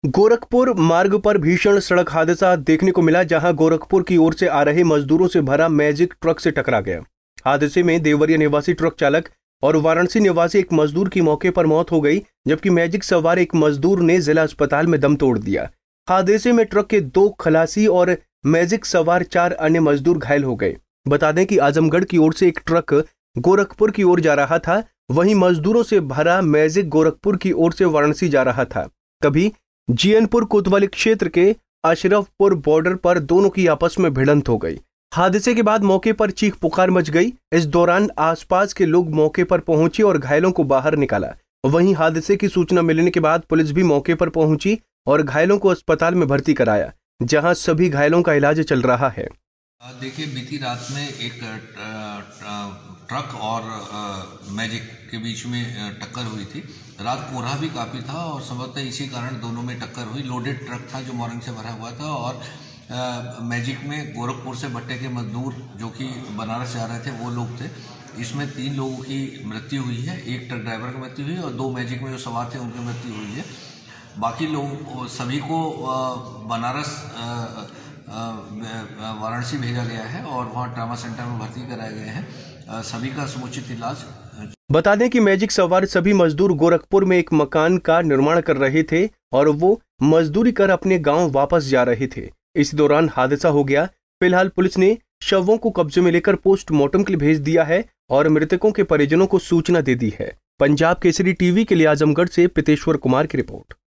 गोरखपुर मार्ग पर भीषण सड़क हादसा देखने को मिला, जहां गोरखपुर की ओर से आ रहे मजदूरों से भरा मैजिक ट्रक से टकरा गया। हादसे में देवरिया निवासी ट्रक चालक और वाराणसी निवासी एक मजदूर की मौके पर मौत हो गई, जबकि मैजिक सवार एक मजदूर ने जिला अस्पताल में दम तोड़ दिया। हादसे में ट्रक के 2 खलासी और मैजिक सवार 4 अन्य मजदूर घायल हो गए। बता दें कि आजमगढ़ की ओर से एक ट्रक गोरखपुर की ओर जा रहा था, वहीं मजदूरों से भरा मैजिक गोरखपुर की ओर से वाराणसी जा रहा था। कभी जीएनपुर कोतवाली क्षेत्र के अशरफपुर बॉर्डर पर दोनों की आपस में भिड़ंत हो गई। हादसे के बाद मौके पर चीख पुकार मच गई। इस दौरान आसपास के लोग मौके पर पहुंचे और घायलों को बाहर निकाला। वहीं हादसे की सूचना मिलने के बाद पुलिस भी मौके पर पहुंची और घायलों को अस्पताल में भर्ती कराया, जहां सभी घायलों का इलाज चल रहा है। देखिए, बीती रात में एक ट्रक और मैजिक के बीच में टक्कर हुई थी। रात कोहरा भी काफ़ी था और संभवतः इसी कारण दोनों में टक्कर हुई। लोडेड ट्रक था जो मॉर्निंग से भरा हुआ था और मैजिक में गोरखपुर से भट्टे के मजदूर जो कि बनारस जा रहे थे वो लोग थे। इसमें 3 लोगों की मृत्यु हुई है, एक ट्रक ड्राइवर की मृत्यु हुई और 2 मैजिक में जो सवार थे उनकी मृत्यु हुई है। बाकी लोग सभी को बनारस वाराणसी भेजा गया है और वहाँ ट्रामा सेंटर में भर्ती कराए गए हैं। सभी का समुचित इलाज। बता दें कि मैजिक सवार सभी मजदूर गोरखपुर में एक मकान का निर्माण कर रहे थे और वो मजदूरी कर अपने गांव वापस जा रहे थे। इस दौरान हादसा हो गया। फिलहाल पुलिस ने शवों को कब्जे में लेकर पोस्टमार्टम के लिए भेज दिया है और मृतकों के परिजनों को सूचना दे दी है। पंजाब केसरी टीवी के लिए आजमगढ़ से प्रीतेश्वर कुमार की रिपोर्ट।